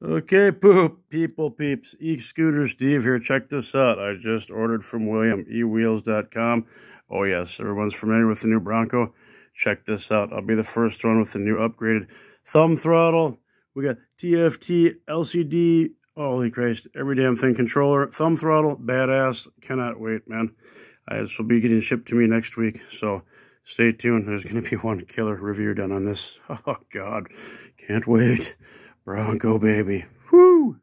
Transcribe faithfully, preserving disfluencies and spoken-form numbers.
Okay, poop, people, peeps, e-scooter Steve here. Check this out. I just ordered from William, e wheels dot com. Oh yes, everyone's familiar with the new Bronco. Check this out. I'll be the first one with the new upgraded thumb throttle. We got T F T, L C D, holy Christ, every damn thing controller, thumb throttle, badass. Cannot wait, man. Uh, this will be getting shipped to me next week, so stay tuned. There's going to be one killer review done on this. Oh, God. Can't wait. Bronco, baby. Woo!